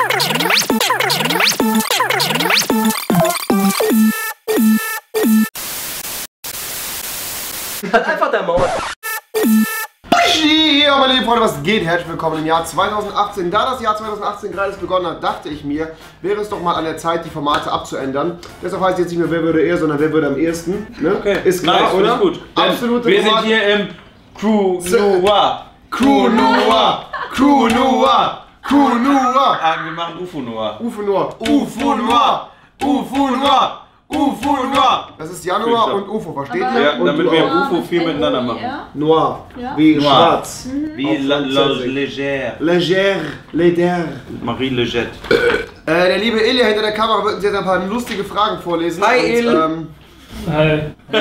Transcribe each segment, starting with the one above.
Halt einfach der Maul. Ja, meine lieben Freunde, was geht? Herzlich willkommen im Jahr 2018. Da das Jahr 2018 gerade begonnen hat, dachte ich mir, wäre es doch mal an der Zeit, die Formate abzuändern. Deshalb heißt jetzt nicht mehr, wer würde eher, sondern wer würde am ehesten. Ne? Okay. Ist klar, nice, oder? Gut. Absolute wir sind hier im Crew Noir. Crew Noir. Crew Noir. Crew Noir. Ah, wir machen UFO Noir. UFO Noir. UFO Noir. UFO Noir. UFO Noir. Das ist Januar und UFO, versteht ihr? Ja, und damit wir UFO viel miteinander machen. Noir. Ja. Wie Noir. schwarz. Wie Légère. Légère. Leder. Marie Legette. Der liebe Ilja hinter der Kamera wird uns jetzt ein paar lustige Fragen vorlesen. Hi, und, Il. Hi.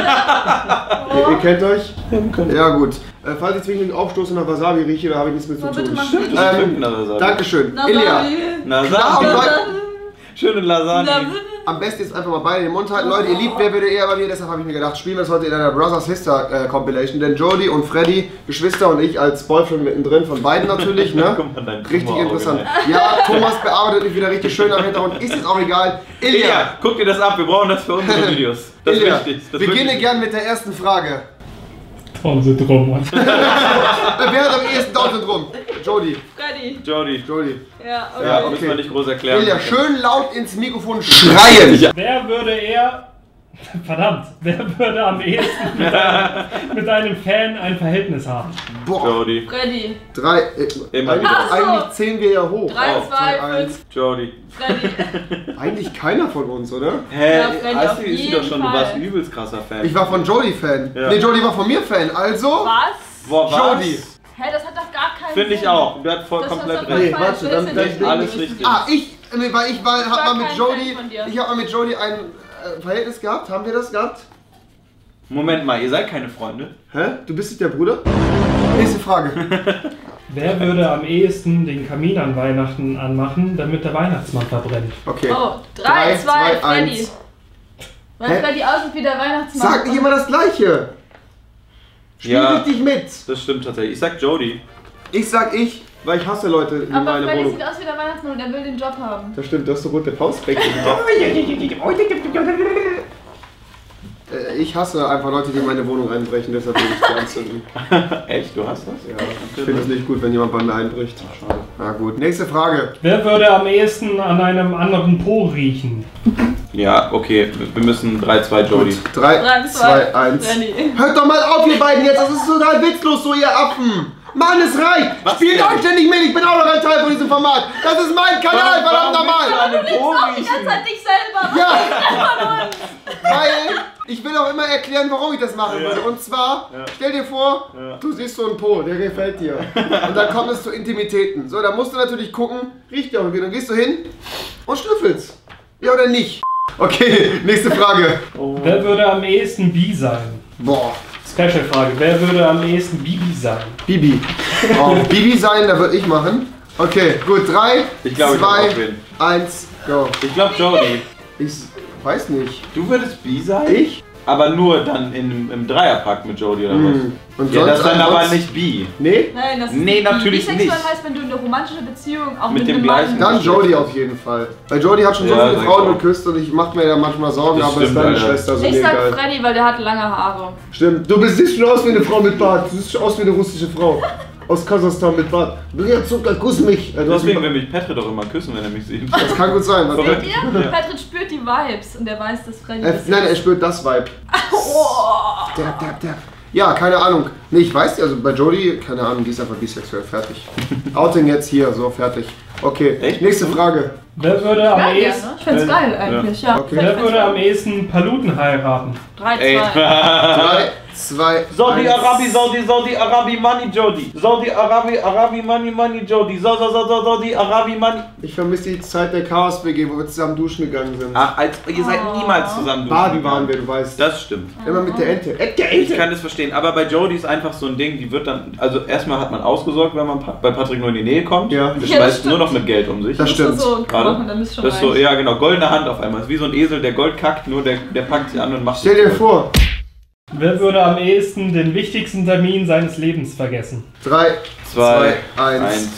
ihr kennt euch? Ja gut. Falls ich zwingend aufstoße nach Wasabi rieche, da habe ich nichts mit zu tun. Dankeschön. Ilja. Klar und deutlich. Schöne Lasagne. Am besten jetzt einfach mal beide den Mund halten. Leute, ihr liebt Wer würde eher bei mir, deshalb habe ich mir gedacht, spielen wir es heute in einer Brother Sister Compilation. Denn Jody und Freddy, Geschwister und ich als Boyfriend mittendrin von beiden natürlich, ne? Richtig interessant. Ja, Thomas bearbeitet mich wieder richtig schön am Hintergrund. Ist jetzt auch egal. Ilja, guck dir das ab, wir brauchen das für unsere Videos. Das ist Ilja, wichtig. Das beginne gern mit der ersten Frage. Down-Syndrom, Mann. Wer hat am ehesten Down-Syndrom? Jody. Freddy. Jody. Ja, okay. Ja, müssen wir nicht groß erklären. Ilja, schön laut ins Mikrofon schreien. Wer würde eher... Verdammt, wer würde am ehesten mit einem Fan ein Verhältnis haben? Boah. Jody. Freddy. Immer wieder. Eigentlich zählen wir ja hoch. 3, 2, 1. 5. Jody. Freddy. Eigentlich keiner von uns, oder? Hä? Ja, Freddy, Hast auf du ist jeden doch schon, du Fall. warst ein übelst krasser Fan. Ich war von Jody Fan. Ja. Nee, Jody war von mir Fan. Also. Was? Boah, was? Jody. Hä, das hat doch gar keinen Finde ich Sinn. auch. Du hast voll Das komplett hast du recht. doch Nee, warte, dann Echt alles richtig. Ah, ich hab mal mit kein Jody. Fan von dir. Ich hab mal mit Jody ein Verhältnis gehabt. Haben wir das gehabt? Moment mal, ihr seid keine Freunde? Hä? Du bist nicht der Bruder? Nächste Frage. Wer würde am ehesten den Kamin an Weihnachten anmachen, damit der Weihnachtsmann verbrennt? Okay. Oh, 3, 2, 2, Freddy. 1. Weil Hä? Freddy aussieht wie der Weihnachtsmann. Sag nicht immer das Gleiche. Spiel Ja. richtig mit. Das stimmt tatsächlich. Ich sag Jody. Ich sag ich, weil ich hasse Leute in Aber meiner Freddy Wohnung. sieht aus wie der Weihnachtsmann und er will den Job haben. Das stimmt, du hast so rote Faustbäckchen. Ich hasse einfach Leute, die in meine Wohnung einbrechen, deshalb will ich die anzünden. Echt? Du hast das? Ja, ich finde es nicht gut, wenn jemand bei mir einbricht. Schade. Na gut, nächste Frage. Wer würde am ehesten an einem anderen Po riechen? Ja, okay. Wir müssen 3, 2 Jody. 3, 3, 2, 1. Freddy. Hört doch mal auf, ihr beiden jetzt, das ist total witzlos, so ihr Affen! Mann, es reicht! Was Spielt denn? anständig mit, ich bin auch noch ein Teil von diesem Format! Das ist mein Kanal, verdammt nochmal! Du liebst auch die ganze Zeit dich selber. Ja! Weil ich will auch immer erklären, warum ich das machen würde. Und zwar, stell dir vor, du siehst so einen Po, der gefällt dir. Und dann kommt es zu Intimitäten. So, da musst du natürlich gucken, riecht der auch irgendwie. Dann gehst du hin und schnüffelst. Ja oder nicht? Okay, nächste Frage. Wer würde am ehesten Bi sein? Boah. Special-Frage. Wer würde am ehesten Bibi sein? Bibi. Oh, Bibi sein, da würde ich machen. Okay, gut. 3, Ich glaube, ich kann 2, auch wählen. 1, go. Ich glaube Jody. Ich weiß nicht. Du würdest B sein? Ich? Aber nur dann im Dreierpack mit Jody oder was? Und Ja, das sonst dann aber ansonsten- nicht B. Nee? Nein, das ist Nee, natürlich bisexuell nicht. heißt, wenn du in eine romantische Beziehung auch Mit mit dem einem gleichen- Mann... Dann Jody auf jeden Fall. Weil Jody hat schon so Ja, viele sag ich Frauen auch. geküsst und ich mache mir da manchmal Sorgen, Das aber ist stimmt, deine Alter. Schwester, so Ich mir sag egal. Freddy, weil der hat lange Haare. Stimmt, du siehst schon aus wie eine Frau mit Bart. Du siehst schon aus wie eine russische Frau. Aus Kasachstan mit Bart. Zucker, kuss mich. Du hast Deswegen mich- will mich Patrick doch immer küssen, wenn er mich sieht. das kann gut sein. Was Verrückt. Seht ihr? Patrick spürt die Vibes und er weiß, dass Freddy das ist. Nein, er spürt das Vibe. Oh. Der. Ja, keine Ahnung. Nee, ich weiß nicht, also bei Jody, keine Ahnung, die ist einfach bisexuell. Fertig. Outing jetzt hier, so, fertig. Okay, Echt? nächste Frage. Wer würde am Ja, ehesten... gerne. Ich find's geil eigentlich, ja. Okay. Wer würde am ehesten Paluten heiraten? 3, 2. Ey. 3, 2, Saudi 1. Arabi, Saudi Arabi, Money Jody. Saudi Arabi, Money Jody. Saudi Arabi, Money. Ich vermisse die Zeit der Chaos-WG, wo wir zusammen duschen gegangen sind. Ach, ihr seid niemals zusammen Baden waren wir, du weißt. Das stimmt. Immer mit der Ente. Der Ich Ente! kann das verstehen, aber bei Jody ist einfach so ein Ding, die wird dann, also erstmal hat man ausgesorgt, wenn man bei Patrick nur in die Nähe kommt. Ja. Der Ja, das schmeißt stimmt. nur noch mit Geld um sich. Das stimmt. So Gerade. machen, dann ist schon Das ist so, reich. ja genau, goldene Hand auf einmal. Ist wie so ein Esel, der Gold kackt, nur der packt sie an und macht Stell dir vor. Wer würde am ehesten den wichtigsten Termin seines Lebens vergessen? 3, 2, 2, 1. 1.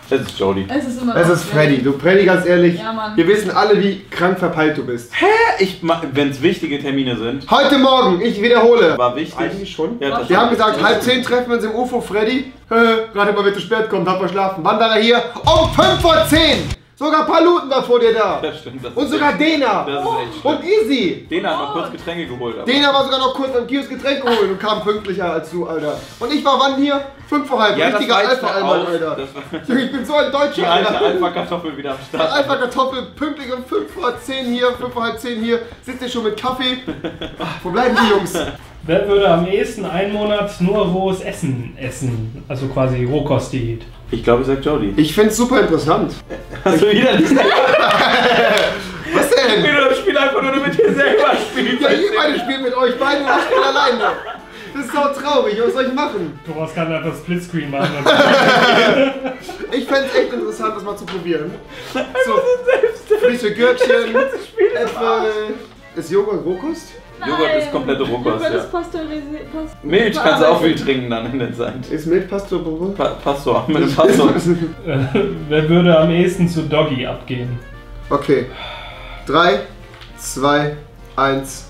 Es ist Jody. Es ist immer Es noch ist Freddy. Du, Freddy, ganz ehrlich, Ja, Mann. wir wissen alle, wie krank verpeilt du bist. Wenn es wichtige Termine sind, Heute Morgen, ich wiederhole. war wichtig. Eigentlich schon. Ja, das Wir haben gesagt, 9:30 treffen wir uns im UFO. Freddy, gerade mal, wenn du spät kommt, hat verschlafen. Wann war er hier? Um 5:10 Sogar Paluten war vor dir da. Das stimmt. Das Und ist sogar echt, Dena. Das ist echt schlimm. Und Easy. Dena hat noch kurz Getränke geholt. Aber Dena war sogar noch kurz am Kiosk Getränk geholt und kam pünktlicher als du, Alter. Und ich war wann hier? 5 vor halb. ja, das Richtiger war jetzt Alpha-Almann, auch- Alter. das war- Junge, ich bin so ein Die Deutscher, alte Alter. Alpha-Kartoffel wieder am Start. Alpha-Kartoffel pünktlich um 5:10 hier, 5:30 hier. Sitzt ihr schon mit Kaffee? Ach, wo bleiben die Jungs? Wer würde am ehesten einen Monat nur rohes Essen essen? Also quasi Rohkost-Diät. Ich glaube, ich sag Jody. Ich find's super interessant. Hast du wieder nicht Was denn? das Spiel einfach nur mit dir selber spielst. Ja, ihr beide spielt mit euch beiden und ich spiele alleine. Das ist so traurig, was soll ich machen? Thomas kann einfach Splitscreen machen. Ich fänd's echt interessant, das mal zu probieren. So, frische Gürkchen, Äpfel. Ist Joghurt Rohkost? Joghurt ist komplette Rohkost, Joghurt ja. ist pasteurisiert. Milch kannst du auch viel trinken dann in der Zeit. Ist Milch Pastor Bobo? Pastor, mit dem Pastor. Wer würde am ehesten zu Doggy abgehen? Okay. 3, 2, 1.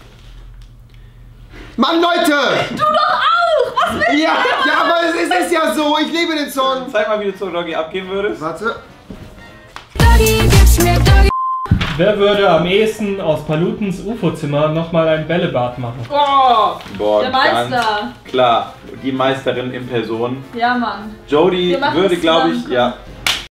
Mann, Leute! Du doch auch! Was willst Ja, ja, aber es ist ja so. Ich liebe den Song. Zeig mal, wie du zu Doggy abgehen würdest. Warte. Doggy, gib's mir Doggy. Wer würde am ehesten aus Palutens UFO-Zimmer nochmal ein Bällebad machen? du? Oh, Boah, der ganz Meister. klar. Die Meisterin in Person. Ja, Mann. Jody Wir machen würde, es glaube ich, zusammen, ja.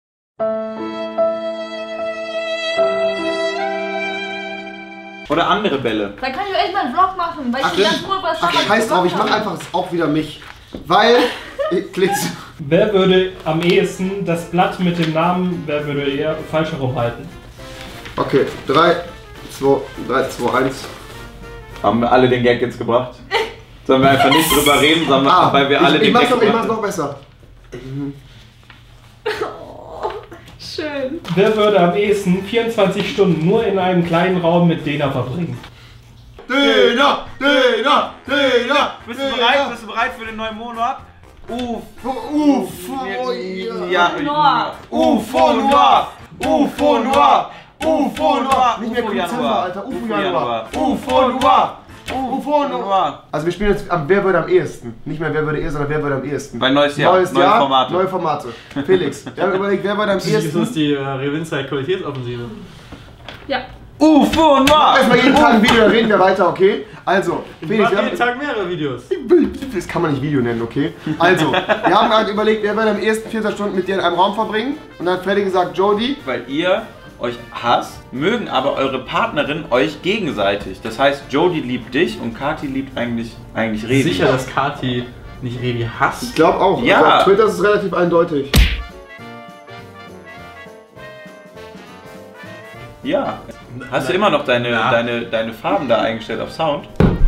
Oder andere Bälle. Dann kann ich echt mal einen Vlog machen, weil ich die ganze Ruhe was Ach, scheiß drauf, ich mach einfach auch wieder mich. Weil. Klickst. Wer würde am ehesten das Blatt mit dem Namen, wer würde eher falsch herumhalten? Okay, 3, 2, 1. Haben wir alle den Gag jetzt gebracht? Sollen wir einfach nicht drüber reden, sondern weil wir alle ich den mach's Gag noch, ich gemacht mach's haben? noch besser. Schön. Wer würde am ehesten 24 Stunden nur in einem kleinen Raum mit Dena verbringen? Dena! Bist du bereit? Bist du bereit für den neuen Monat? UFO! Ja, Noir. UFO Noir! UFO Noir! UFO Noir! Nicht mehr UFO Dezember, Januar! Alter. UFO Januar. UFO Noir! UFO Noir! Also wir spielen jetzt am Wer würde am ehesten. Nicht mehr Wer würde eher, sondern Wer würde am ehesten. Bei neues Jahr, Neues neue Jahr, Formate. neue Formate. Felix, wir haben überlegt, wer würde am Ist ehesten. das die Revinzeit Qualitätsoffensive? Ja. UFO Noir! Erstmal jeden Tag ein Video, dann reden wir weiter, okay? Also, Ich Felix, mache wir jeden haben, Tag mehrere Videos. das kann man nicht Video nennen, okay? Also, wir haben halt überlegt, wer würde am ehesten 24 Stunden mit dir in einem Raum verbringen. Und dann hat Freddy gesagt, Jody. Weil ihr euch hasst, mögen aber eure Partnerin euch gegenseitig. Das heißt, Jody liebt dich und Kati liebt eigentlich Revi. Sicher, dass Kati nicht Revi hasst? Ich glaube auch. Ja. Also auf Twitter ist es relativ eindeutig. Ja. Hast du immer noch deine, Ja. deine Farben da eingestellt auf Sound?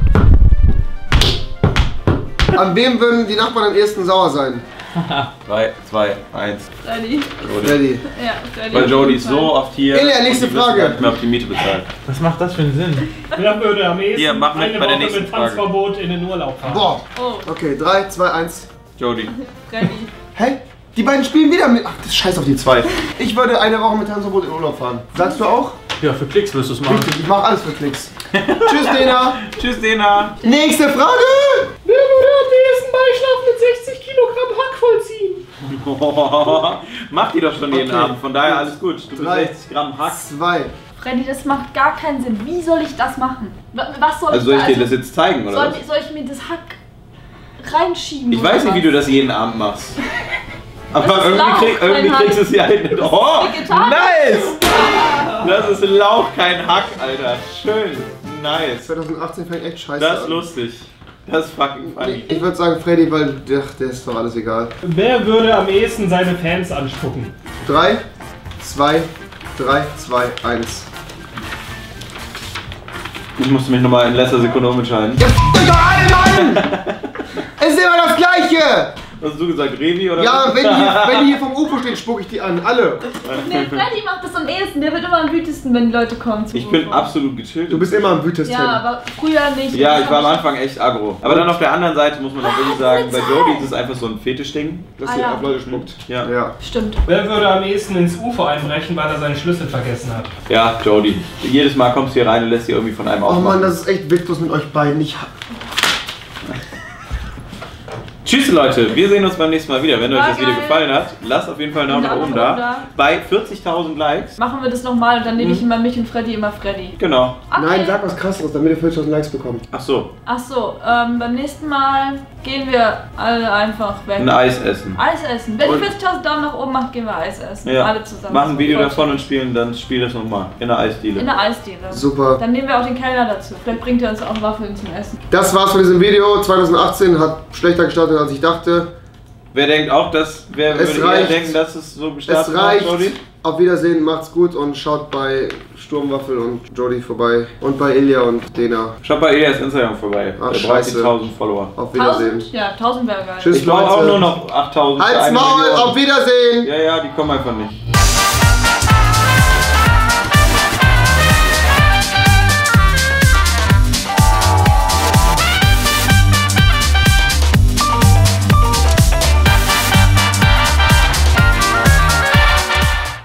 An wem würden die Nachbarn am ehesten sauer sein? 3, 2, 1. Freddy. Jody. Freddy. Ja, Freddy. Weil Jody ist so oft hier. Ilja, nächste und die müssen Frage. gar nicht mehr auf die Miete bezahlen. Was macht das für einen Sinn? Wer würde am ehesten Hier, mach mit eine bei der Woche nächsten mit Frage. Tanzverbot in den Urlaub fahren? Boah. Oh, Okay, 3, 2, 1. Jody. Freddy. Hä? Die beiden spielen wieder mit. Ach, das scheiß auf die zwei. Ich würde eine Woche mit Tanzverbot in Urlaub fahren. Sagst du auch? Ja, für Klicks wirst du es machen. Richtig, ich mache alles für Klicks. Tschüss, Dena. Tschüss, Dena. Nächste Frage. Wer würde am ehesten Beischlaf mit 60 Kilogramm Hack vollziehen? Mach die doch schon jeden Okay. Abend, von daher alles gut. Du bist 3, 60 Gramm Hack. 2. Freddy, das macht gar keinen Sinn. Wie soll ich das machen? Was soll Also soll ich da? dir das jetzt zeigen, oder was? soll ich mir das Hack reinschieben? Ich oder weiß nicht, wie was? du das jeden Abend machst. Aber Das ist irgendwie, Lauch, irgendwie kein kriegst du es ja hin. Oh, Vegetarisch. nice! Das ist Lauch, kein Hack, Alter. Schön. Nice. 2018 fängt echt scheiße Das ist an. lustig. Das ist fucking funny. Ich würde sagen Freddy, weil der ist doch alles egal. Wer würde am ehesten seine Fans anspucken? 3, 2, 1. Ich musste mich nochmal in letzter Sekunde umentscheiden. Jetzt doch alle, Mann! Es ist immer das Gleiche! Was hast du gesagt, Revi oder Ja, was? wenn die hier vom UFO stehen, spucke ich die an. Alle. Nee, Freddy macht das am ehesten. Der wird immer am wütesten, wenn die Leute kommen zu Ich bin UFO. absolut gechillt. Du bist immer am wütesten. Ja, aber früher nicht. Ja, Das ich war am hab Anfang echt aggro. Aber dann auf der anderen Seite muss man auch wirklich sagen, bei Jodie ist es einfach so ein Fetischding. Dass Ah, sie ja. auf Leute spuckt. Ja. Ja. Stimmt. Wer würde am ehesten ins UFO einbrechen, weil er seinen Schlüssel vergessen hat? Ja, Jodie. Jedes Mal kommst du hier rein und lässt sie irgendwie von einem Oh aufmachen. Mann, das ist echt witzlos mit euch beiden. Tschüss Leute, wir sehen uns beim nächsten Mal wieder. Wenn euch War das Video geil. gefallen hat, lasst auf jeden Fall einen Daumen nach oben da. Bei 40.000 Likes. Machen wir das nochmal und dann nenne ich immer mich und Freddy immer Freddy. Genau. Okay. Nein, sag was krasseres, damit ihr 40.000 Likes bekommt. Ach so, Ach so, beim nächsten Mal gehen wir alle einfach weg. ein Eis essen. Eis essen. Wenn Und- ihr 40.000 Daumen nach oben macht, gehen wir Eis essen. Ja. Alle zusammen. Machen ein Video Voll davon schön. und spielen dann das nochmal in der Eisdiele. In der Eisdiele. Super. Dann nehmen wir auch den Kellner dazu. Vielleicht bringt er uns auch Waffeln zum Essen. Das war's von diesem Video. 2018 hat schlechter gestartet, als ich dachte. Wer denkt auch, wer Es würde eher reicht. denken, dass es so gestartet Es reicht. Jodie? Auf Wiedersehen, macht's gut und schaut bei Sturmwaffel und Jodie vorbei. Und bei Ilja und Dena. Schaut bei Elias Instagram vorbei. Ach, Der scheiße. 30.000 Follower. Auf Wiedersehen. 1000? Ja, 1000 wäre geil. Tschüss, Ich brauche auch Leute. nur noch 8.000. für Halt's eine Maul, Million. auf Wiedersehen! Ja, die kommen einfach nicht.